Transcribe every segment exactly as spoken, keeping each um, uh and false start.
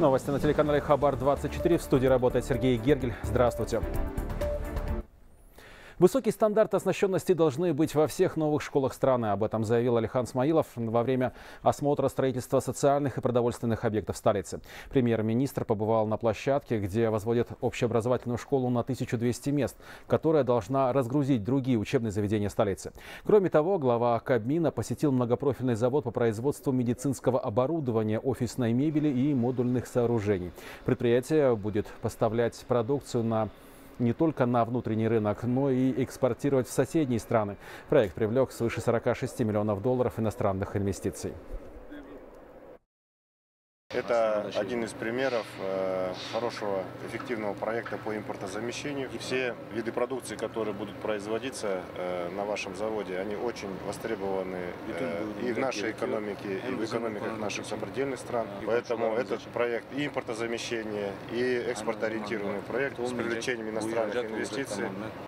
Новости на телеканале Хабар двадцать четыре. В студии работает Сергей Гергель. Здравствуйте. Высокие стандарты оснащенности должны быть во всех новых школах страны. Об этом заявил Алихан Смаилов во время осмотра строительства социальных и продовольственных объектов столицы. Премьер-министр побывал на площадке, где возводят общеобразовательную школу на тысячу двести мест, которая должна разгрузить другие учебные заведения столицы. Кроме того, глава Кабмина посетил многопрофильный завод по производству медицинского оборудования, офисной мебели и модульных сооружений. Предприятие будет поставлять продукцию на не только на внутренний рынок, но и экспортировать в соседние страны. Проект привлек свыше сорока шести миллионов долларов иностранных инвестиций. Это один из примеров э, хорошего, эффективного проекта по импортозамещению. И все виды продукции, которые будут производиться э, на вашем заводе, они очень востребованы э, и в нашей экономике, и в экономиках наших сопредельных стран. Поэтому этот проект и импортозамещение, и экспортоориентированный проект с привлечением иностранных инвестиций.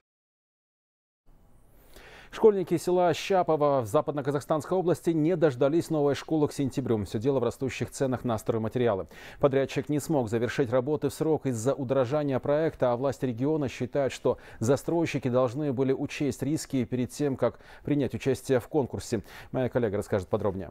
Школьники села Щапово в Западно-Казахстанской области не дождались новой школы к сентябрю. Все дело в растущих ценах на стройматериалы. Подрядчик не смог завершить работы в срок из-за удорожания проекта, а власти региона считают, что застройщики должны были учесть риски перед тем, как принять участие в конкурсе. Моя коллега расскажет подробнее.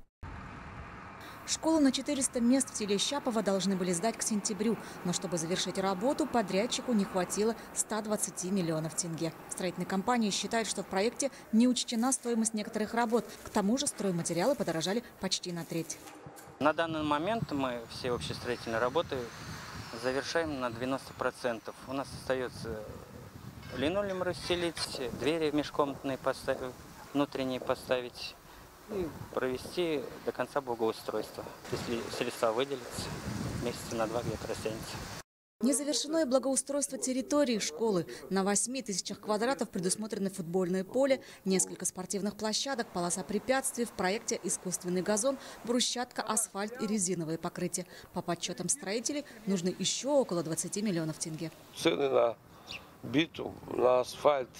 Школу на четыреста мест в селе Щапово должны были сдать к сентябрю. Но чтобы завершить работу, подрядчику не хватило ста двадцати миллионов тенге. Строительные компании считают, что в проекте не учтена стоимость некоторых работ. К тому же стройматериалы подорожали почти на треть. На данный момент мы все общестроительные работы завершаем на девяносто процентов. У нас остается линолеум расстелить, двери межкомнатные поставить, внутренние поставить и провести до конца благоустройства. Если средства выделятся, месяца на два где-то растянется. Не завершено и благоустройство территории школы. На восьми тысячах квадратов предусмотрены футбольное поле, несколько спортивных площадок, полоса препятствий. В проекте искусственный газон, брусчатка, асфальт и резиновые покрытия. По подсчетам строителей нужно еще около двадцати миллионов тенге. Цены на битум, на асфальт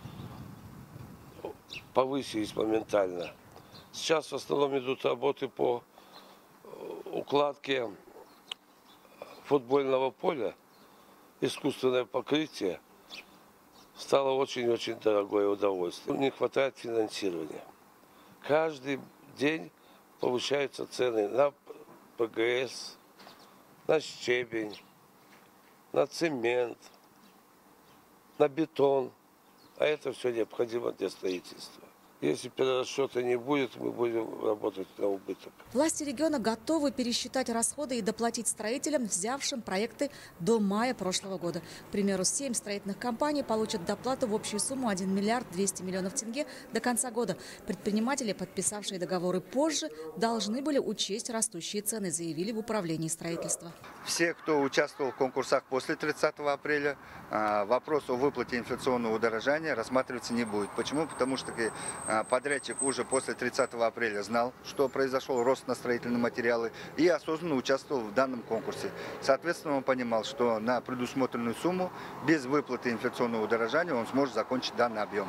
повысились моментально. Сейчас в основном идут работы по укладке футбольного поля. Искусственное покрытие стало очень-очень дорогое удовольствие. Не хватает финансирования. Каждый день повышаются цены на ПГС, на щебень, на цемент, на бетон. А это все необходимо для строительства. Если перерасчета не будет, мы будем работать на убыток. Власти региона готовы пересчитать расходы и доплатить строителям, взявшим проекты до мая прошлого года. К примеру, семь строительных компаний получат доплату в общую сумму один миллиард двести миллионов тенге до конца года. Предприниматели, подписавшие договоры позже, должны были учесть растущие цены, заявили в управлении строительства. Все, кто участвовал в конкурсах после тридцатого апреля, вопрос о выплате инфляционного удорожания рассматриваться не будет. Почему? Потому что подрядчик уже после тридцатого апреля знал, что произошел рост на строительные материалы, и осознанно участвовал в данном конкурсе. Соответственно, он понимал, что на предусмотренную сумму без выплаты инфляционного удорожания он сможет закончить данный объем.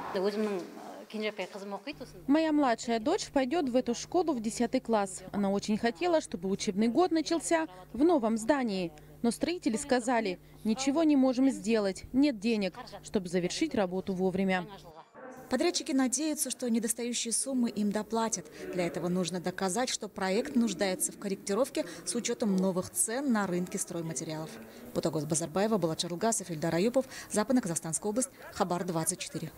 Моя младшая дочь пойдет в эту школу в десятый класс. Она очень хотела, чтобы учебный год начался в новом здании. Но строители сказали, ничего не можем сделать, нет денег, чтобы завершить работу вовремя. Подрядчики надеются, что недостающие суммы им доплатят. Для этого нужно доказать, что проект нуждается в корректировке с учетом новых цен на рынке стройматериалов. Бутагоз Базарбаева, Булат Шарлгасов, Ильдар Аюпов, Западно-Казахстанская область, Хабар двадцать четыре.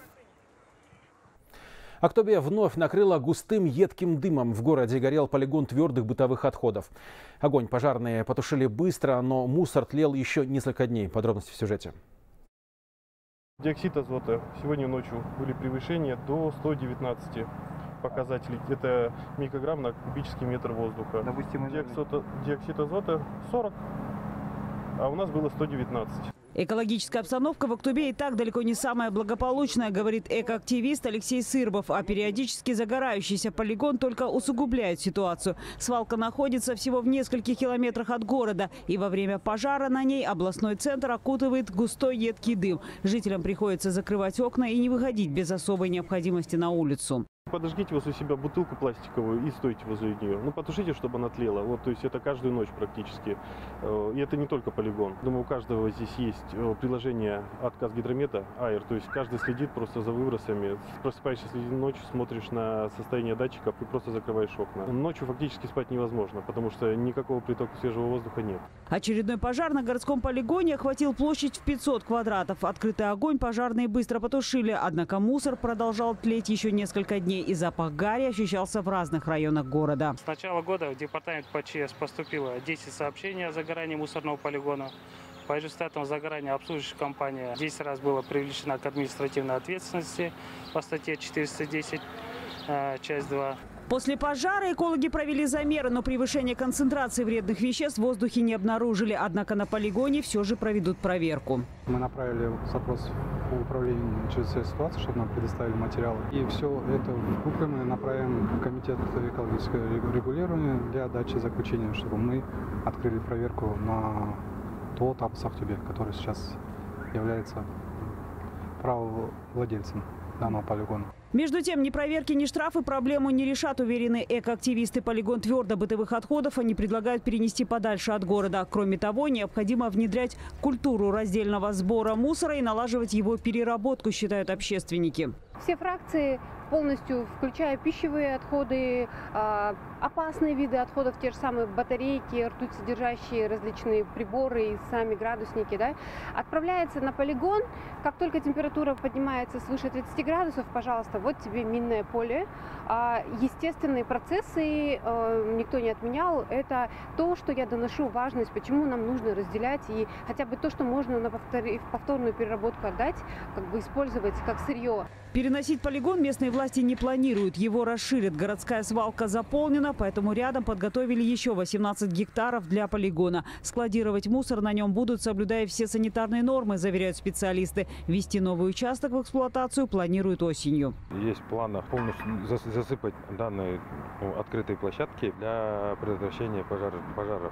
Актобе вновь накрыло густым едким дымом. В городе горел полигон твердых бытовых отходов. Огонь пожарные потушили быстро, но мусор тлел еще несколько дней. Подробности в сюжете. Диоксид азота. Сегодня ночью были превышения до ста девятнадцати показателей. Это микрограмм на кубический метр воздуха. Диоксид, диоксид азота сорок, а у нас было сто девятнадцать. Экологическая обстановка в Актобе и так далеко не самая благополучная, говорит экоактивист Алексей Сырбов. А периодически загорающийся полигон только усугубляет ситуацию. Свалка находится всего в нескольких километрах от города. И во время пожара на ней областной центр окутывает густой едкий дым. Жителям приходится закрывать окна и не выходить без особой необходимости на улицу. Подожгите возле себя бутылку пластиковую и стойте возле нее. Ну, потушите, чтобы она тлела. Вот, то есть это каждую ночь практически. И это не только полигон. Думаю, у каждого здесь есть приложение от Казгидромета, Air. То есть каждый следит просто за выбросами. Просыпаешься ночью, смотришь на состояние датчиков и просто закрываешь окна. Ночью фактически спать невозможно, потому что никакого притока свежего воздуха нет. Очередной пожар на городском полигоне охватил площадь в пятьсот квадратов. Открытый огонь пожарные быстро потушили. Однако мусор продолжал тлеть еще несколько дней. И запах гари ощущался в разных районах города. С начала года в департамент по ЧС поступило десять сообщений о загорании мусорного полигона. По результатам загорания обслуживающая компания десять раз была привлечена к административной ответственности по статье четыреста десять, часть два. После пожара экологи провели замеры, но превышение концентрации вредных веществ в воздухе не обнаружили. Однако на полигоне все же проведут проверку. Мы направили запрос в управление чрезвычайной ситуации, чтобы нам предоставили материалы. И все это в группе мы направим в комитет экологического регулирования для дачи заключения, чтобы мы открыли проверку на тот Апсахтюбе, который сейчас является правовладельцем данного полигона. Между тем, ни проверки, ни штрафы проблему не решат, уверены экоактивисты. Полигон твердобытовых отходов они предлагают перенести подальше от города. Кроме того, необходимо внедрять культуру раздельного сбора мусора и налаживать его переработку, считают общественники. Все фракции полностью, включая пищевые отходы, опасные виды отходов, те же самые батарейки, ртуть содержащие различные приборы и сами градусники, да, отправляется на полигон. Как только температура поднимается свыше тридцати градусов, пожалуйста, вот тебе минное поле. Естественные процессы никто не отменял. Это то, что я доношу важность, почему нам нужно разделять и хотя бы то, что можно на повторную переработку отдать, как бы использовать как сырье. Переносить полигон местные власти не планируют. Его расширят. Городская свалка заполнена, поэтому рядом подготовили еще восемнадцать гектаров для полигона. Складировать мусор на нем будут, соблюдая все санитарные нормы, заверяют специалисты. Ввести новый участок в эксплуатацию планируют осенью. Есть в планах полностью засыпать данные открытые площадки для предотвращения пожаров. пожаров.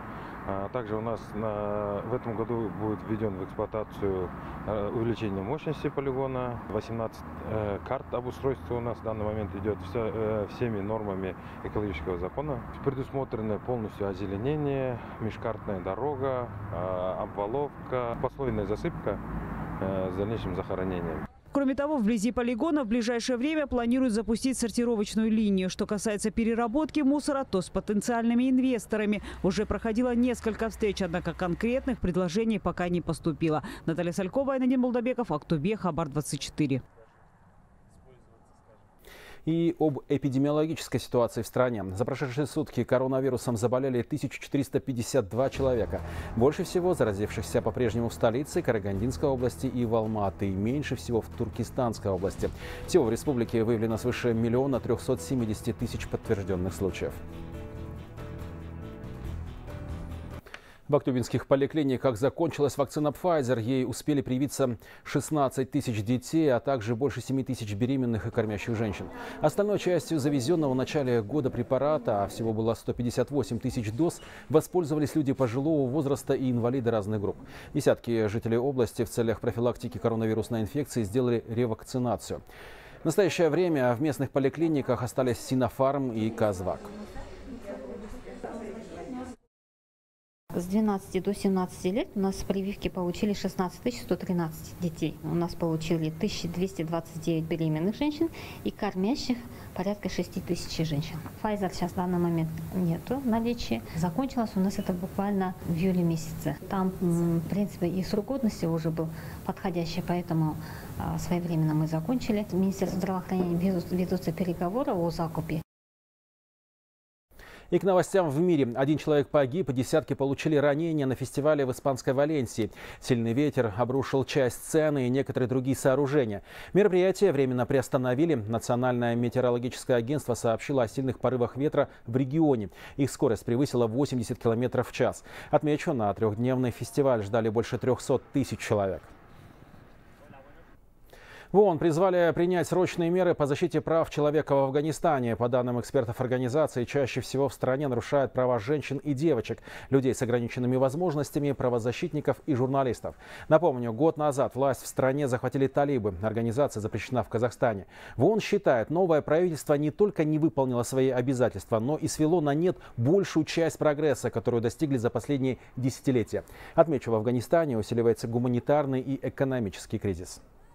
Также у нас на, в этом году будет введен в эксплуатацию увеличение мощности полигона. восемнадцать э, карт обустройства у нас в данный момент идет все, э, всеми нормами экологического закона. Предусмотрено полностью озеленение, межкартная дорога, э, обваловка, послойная засыпка э, с дальнейшим захоронением. Кроме того, вблизи полигона в ближайшее время планируют запустить сортировочную линию. Что касается переработки мусора, то с потенциальными инвесторами уже проходило несколько встреч, однако конкретных предложений пока не поступило. Наталья Салькова, Айнадин Молдобеков, Актубе, Хабар двадцать четыре. И об эпидемиологической ситуации в стране. За прошедшие сутки коронавирусом заболели тысяча четыреста пятьдесят два человека. Больше всего заразившихся по-прежнему в столице Карагандинской области и в Алматы. И меньше всего в Туркестанской области. Всего в республике выявлено свыше миллиона трехсот семидесяти тысяч подтвержденных случаев. В актубинских поликлиниках закончилась вакцина Pfizer. Ей успели привиться шестнадцать тысяч детей, а также больше семи тысяч беременных и кормящих женщин. Остальной частью завезенного в начале года препарата, а всего было сто пятьдесят восемь тысяч доз, воспользовались люди пожилого возраста и инвалиды разных групп. Десятки жителей области в целях профилактики коронавирусной инфекции сделали ревакцинацию. В настоящее время в местных поликлиниках остались Синофарм и Казвак. С двенадцати до семнадцати лет у нас прививки получили шестнадцать тысяч сто тринадцать детей. У нас получили тысяча двести двадцать девять беременных женщин и кормящих порядка шести тысяч женщин. Pfizer сейчас в данный момент нету в наличии. Закончилось у нас это буквально в июле месяце. Там, в принципе, и срок годности уже был подходящий, поэтому своевременно мы закончили. В Министерстве здравоохранения ведутся переговоры о закупе. И к новостям в мире. Один человек погиб, и десятки получили ранения на фестивале в испанской Валенсии. Сильный ветер обрушил часть сцены и некоторые другие сооружения. Мероприятие временно приостановили. Национальное метеорологическое агентство сообщило о сильных порывах ветра в регионе. Их скорость превысила восемьдесят километров в час. Отмечу, на трехдневный фестиваль ждали больше трехсот тысяч человек. В ООН призвали принять срочные меры по защите прав человека в Афганистане. По данным экспертов организации, чаще всего в стране нарушают права женщин и девочек, людей с ограниченными возможностями, правозащитников и журналистов. Напомню, год назад власть в стране захватили талибы. Организация запрещена в Казахстане. В ООН считает, новое правительство не только не выполнило свои обязательства, но и свело на нет большую часть прогресса, которую достигли за последние десятилетия. Отмечу, в Афганистане усиливается гуманитарный и экономический кризис.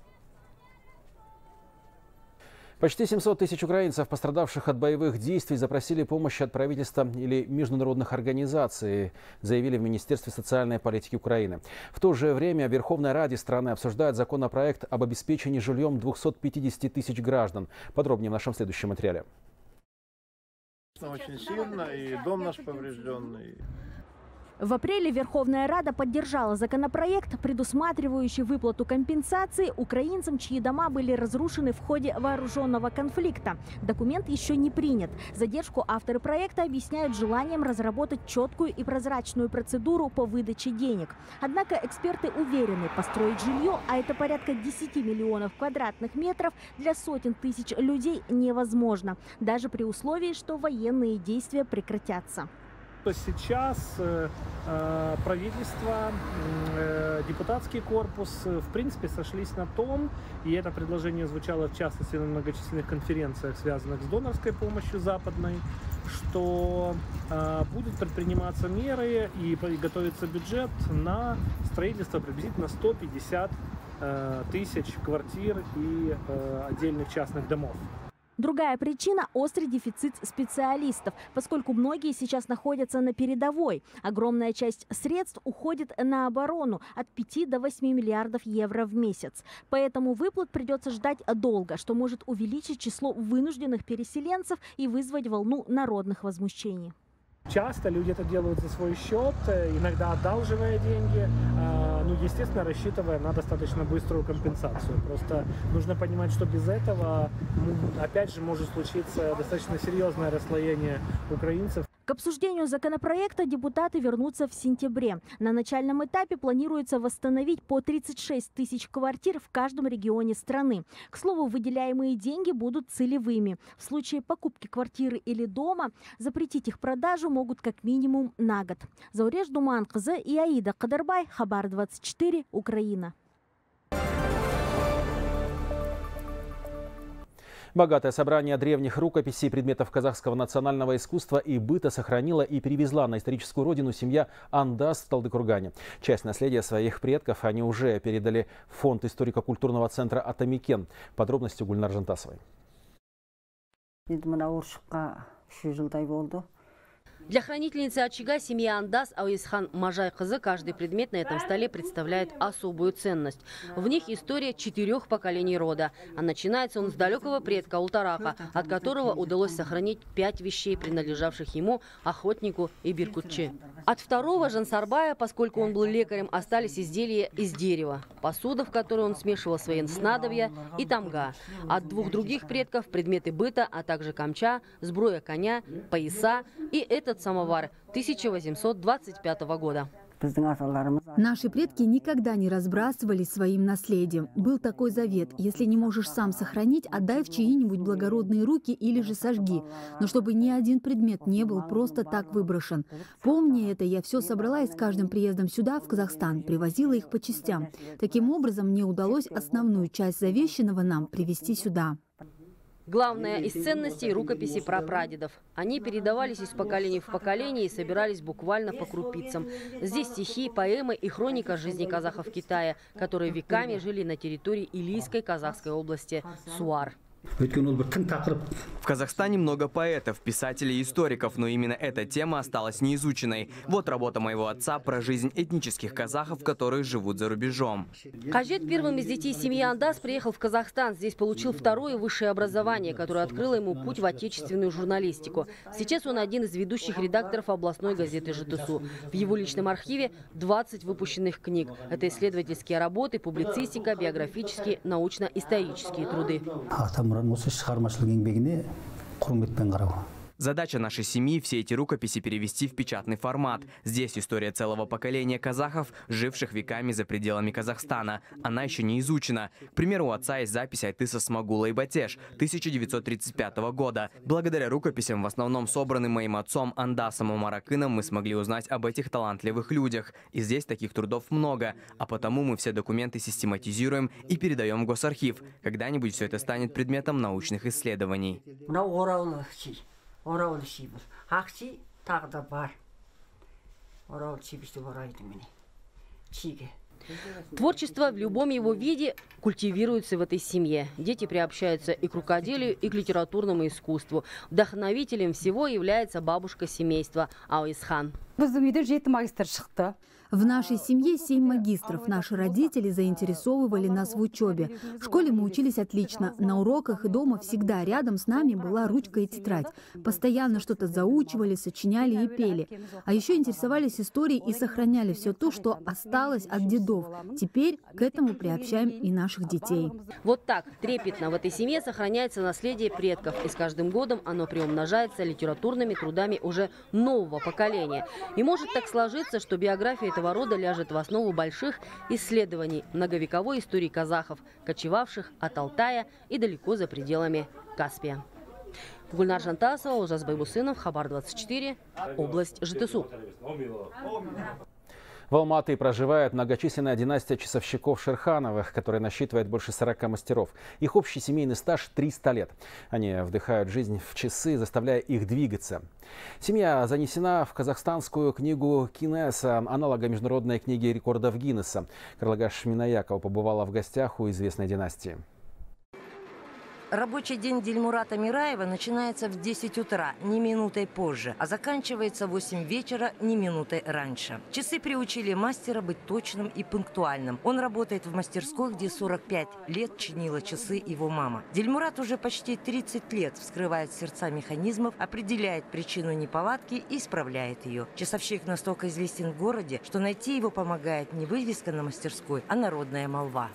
Почти семьсот тысяч украинцев, пострадавших от боевых действий, запросили помощи от правительства или международных организаций, заявили в Министерстве социальной политики Украины. В то же время в Верховной Раде страны обсуждают законопроект об обеспечении жильем двухсот пятидесяти тысяч граждан. Подробнее в нашем следующем материале. Очень сильно, и дом наш поврежденный. В апреле Верховная Рада поддержала законопроект, предусматривающий выплату компенсации украинцам, чьи дома были разрушены в ходе вооруженного конфликта. Документ еще не принят. Задержку авторы проекта объясняют желанием разработать четкую и прозрачную процедуру по выдаче денег. Однако эксперты уверены, построить жилье, а это порядка десяти миллионов квадратных метров, для сотен тысяч людей невозможно, даже при условии, что военные действия прекратятся. Сейчас э, правительство, э, депутатский корпус в принципе сошлись на том, и это предложение звучало в частности на многочисленных конференциях, связанных с донорской помощью западной, что э, будут предприниматься меры и готовится бюджет на строительство приблизительно ста пятидесяти э, тысяч квартир и э, отдельных частных домов. Другая причина – острый дефицит специалистов, поскольку многие сейчас находятся на передовой. Огромная часть средств уходит на оборону – от пяти до восьми миллиардов евро в месяц. Поэтому выплат придется ждать долго, что может увеличить число вынужденных переселенцев и вызвать волну народных возмущений. Часто люди это делают за свой счет, иногда одалживая деньги, ну, естественно, рассчитывая на достаточно быструю компенсацию. Просто нужно понимать, что без этого, опять же, может случиться достаточно серьезное расслоение украинцев. К обсуждению законопроекта депутаты вернутся в сентябре. На начальном этапе планируется восстановить по тридцать шесть тысяч квартир в каждом регионе страны. К слову, выделяемые деньги будут целевыми. В случае покупки квартиры или дома запретить их продажу могут как минимум на год. Зауреш Думанқызы и Аида Кадарбай, Хабар двадцать четыре, Украина. Богатое собрание древних рукописей, предметов казахского национального искусства и быта сохранила и перевезла на историческую родину семья Андас в Талдыкургане. Часть наследия своих предков они уже передали в фонд историко-культурного центра «Атамекен». Подробности у Гульнар Жантасовой. Для хранительницы очага семьи Андас Ауисхан Мажайқызы каждый предмет на этом столе представляет особую ценность. В них история четырех поколений рода. А начинается он с далекого предка Ултараха, от которого удалось сохранить пять вещей, принадлежавших ему, охотнику и биркутчи. От второго Жансарбая, поскольку он был лекарем, остались изделия из дерева, посуда, в которой он смешивал свои снадобья, и тамга. От двух других предков предметы быта, а также камча, сбруя коня, пояса и этот самовар тысяча восемьсот двадцать пятого года. Наши предки никогда не разбрасывались своим наследием. Был такой завет: если не можешь сам сохранить, отдай в чьи-нибудь благородные руки или же сожги. Но чтобы ни один предмет не был просто так выброшен. Помня это, я все собрала и с каждым приездом сюда, в Казахстан, привозила их по частям. Таким образом, мне удалось основную часть завещанного нам привезти сюда. Главное из ценностей – рукописи прапрадедов. Они передавались из поколения в поколение и собирались буквально по крупицам. Здесь стихи, поэмы и хроника жизни казахов в Китае, которые веками жили на территории Илийской казахской области Суар. В Казахстане много поэтов, писателей и историков, но именно эта тема осталась неизученной. Вот работа моего отца про жизнь этнических казахов, которые живут за рубежом. Кажет первым из детей семьи Андас приехал в Казахстан. Здесь получил второе высшее образование, которое открыло ему путь в отечественную журналистику. Сейчас он один из ведущих редакторов областной газеты «ЖТСУ». В его личном архиве двадцать выпущенных книг. Это исследовательские работы, публицистика, биографические, научно-исторические труды. Задача нашей семьи – все эти рукописи перевести в печатный формат. Здесь история целого поколения казахов, живших веками за пределами Казахстана. Она еще не изучена. К примеру, у отца есть запись Айтыса Смагула и Батеш тысяча девятьсот тридцать пятого года. Благодаря рукописям, в основном собранным моим отцом Андасом Умаракыном, мы смогли узнать об этих талантливых людях. И здесь таких трудов много. А потому мы все документы систематизируем и передаем в Госархив. Когда-нибудь все это станет предметом научных исследований. Творчество в любом его виде культивируется в этой семье. Дети приобщаются и к рукоделию, и к литературному искусству. Вдохновителем всего является бабушка семейства Ауисхан. В нашей семье семь магистров. Наши родители заинтересовывали нас в учебе. В школе мы учились отлично. На уроках и дома всегда рядом с нами была ручка и тетрадь. Постоянно что-то заучивали, сочиняли и пели. А еще интересовались историей и сохраняли все то, что осталось от дедов. Теперь к этому приобщаем и наших детей. Вот так трепетно в этой семье сохраняется наследие предков. И с каждым годом оно приумножается литературными трудами уже нового поколения. И может так сложиться, что биография этого рода ляжет в основу больших исследований многовековой истории казахов, кочевавших от Алтая и далеко за пределами Каспия. Гульнар Жантасова, Ужас Байбусынов, Хабар двадцать четыре, область Житесу. В Алматы проживает многочисленная династия часовщиков Шерхановых, которая насчитывает больше сорока мастеров. Их общий семейный стаж триста лет. Они вдыхают жизнь в часы, заставляя их двигаться. Семья занесена в казахстанскую книгу Гиннесса, аналога международной книги рекордов Гиннесса. Карлыгаш Минаякова побывала в гостях у известной династии. Рабочий день Дильмурата Мираева начинается в десять утра, ни минутой позже, а заканчивается в восемь вечера, ни минутой раньше. Часы приучили мастера быть точным и пунктуальным. Он работает в мастерской, где сорок пять лет чинила часы его мама. Дильмурат уже почти тридцать лет вскрывает сердца механизмов, определяет причину неполадки и исправляет ее. Часовщик настолько известен в городе, что найти его помогает не вывеска на мастерской, а народная молва.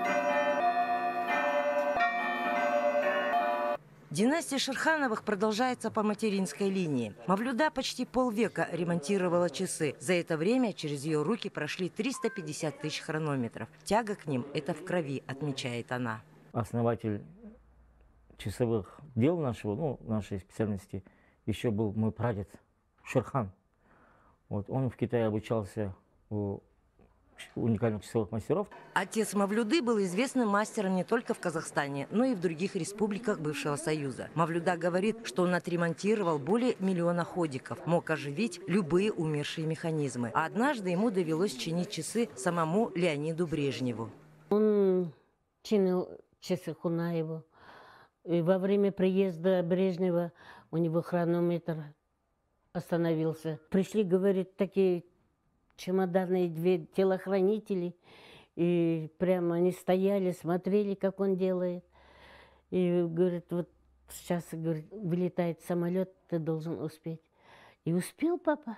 Династия Шерхановых продолжается по материнской линии. Мавлюда почти полвека ремонтировала часы. За это время через ее руки прошли триста пятьдесят тысяч хронометров. Тяга к ним – это в крови, отмечает она. Основатель часовых дел нашего, ну, нашей специальности, еще был мой прадед Шерхан. Вот, он в Китае обучался у уникальных часовых мастеров. Отец Мавлюды был известным мастером не только в Казахстане, но и в других республиках бывшего Союза. Мавлюда говорит, что он отремонтировал более миллиона ходиков, мог оживить любые умершие механизмы. А однажды ему довелось чинить часы самому Леониду Брежневу. Он чинил часы Хунаеву. И во время приезда Брежнева у него хронометр остановился. Пришли, говорит, такие чемоданные две телохранители, и прямо они стояли, смотрели, как он делает. И говорит, вот сейчас, говорит, вылетает самолет, ты должен успеть. И успел папа.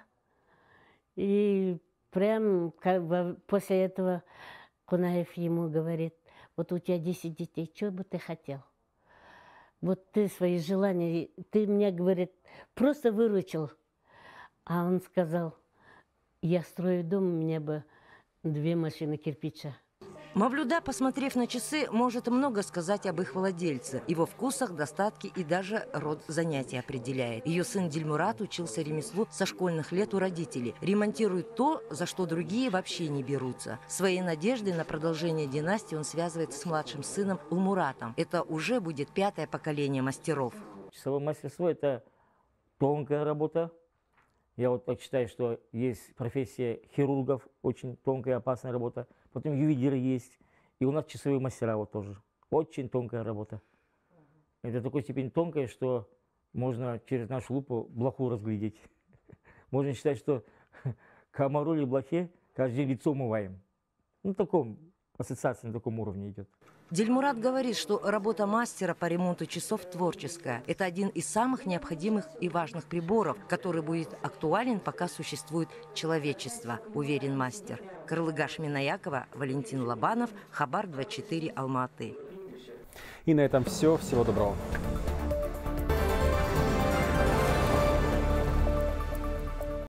И прям после этого Кунаев ему говорит, вот у тебя десять детей, что бы ты хотел? Вот ты свои желания, ты меня, говорит, просто выручил. А он сказал, я строю дом, у меня бы две машины кирпича. Мавлюда, посмотрев на часы, может много сказать об их владельце, его вкусах, достатке и даже род занятий определяет. Ее сын Дильмурат учился ремеслу со школьных лет у родителей. Ремонтирует то, за что другие вообще не берутся. Свои надежды на продолжение династии он связывает с младшим сыном Улмуратом. Это уже будет пятое поколение мастеров. Часовое мастерство – это тонкая работа. Я вот так считаю, что есть профессия хирургов, очень тонкая, опасная работа. Потом ювелиры есть. И у нас часовые мастера вот тоже. Очень тонкая работа. Это такой степень тонкая, что можно через нашу лупу блоху разглядеть. Можно считать, что комару или блохе каждый день лицо умываем. Ну, таком ассоциация на таком уровне идет. Дильмурат говорит, что работа мастера по ремонту часов творческая. Это один из самых необходимых и важных приборов, который будет актуален, пока существует человечество, уверен мастер. Карлыгаш Минаякова, Валентин Лобанов, Хабар двадцать четыре, Алматы. И на этом все. Всего доброго.